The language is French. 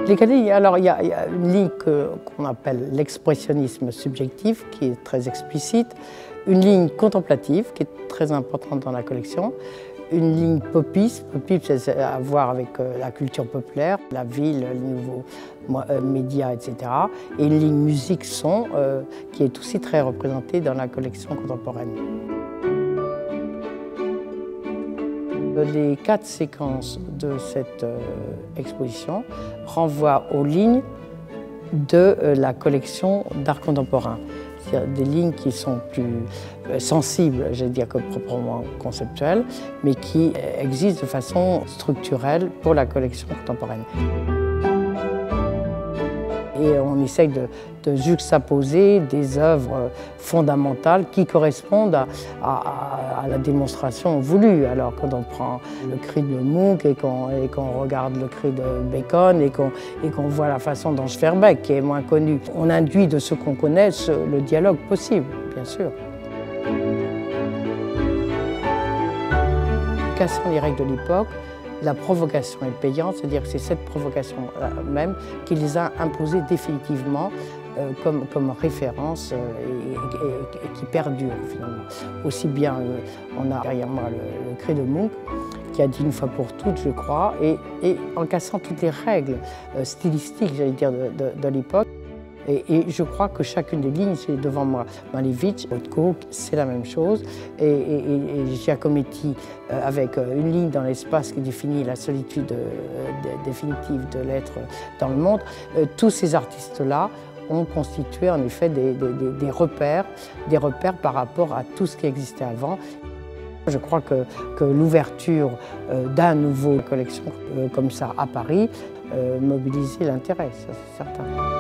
Les lignes, alors il y a une ligne qu'on appelle l'expressionnisme subjectif, qui est très explicite, une ligne contemplative, qui est très importante dans la collection, une ligne popiste, c'est à voir avec la culture populaire, la ville, les nouveaux médias, etc. Et une ligne musique-son, qui est aussi très représentée dans la collection contemporaine. Les 4 séquences de cette exposition renvoient aux lignes de la collection d'art contemporain. C'est-à-dire des lignes qui sont plus sensibles, j'allais dire, que proprement conceptuelles, mais qui existent de façon structurelle pour la collection contemporaine. Et on essaye de juxtaposer des œuvres fondamentales qui correspondent à la démonstration voulue. Alors quand on prend le cri de Munch et qu'on regarde le cri de Bacon et qu'on voit la façon dont Schwerbeck, qui est moins connu, on induit de ce qu'on connaît le dialogue possible, bien sûr. Cassant les règles de l'époque, la provocation est payante, c'est-à-dire que c'est cette provocation même qui les a imposées définitivement comme référence et qui perdure finalement. Aussi bien, on a derrière moi le cri de Munch, qui a dit une fois pour toutes, je crois, et en cassant toutes les règles stylistiques, j'allais dire, de l'époque. Et je crois que chacune des lignes, c'est devant moi, Malevich, Rothko, c'est la même chose. Et Giacometti, avec une ligne dans l'espace qui définit la solitude définitive de l'être dans le monde, tous ces artistes-là ont constitué en effet des repères par rapport à tout ce qui existait avant. Je crois que l'ouverture d'un nouveau collection comme ça à Paris mobilisait l'intérêt, ça c'est certain.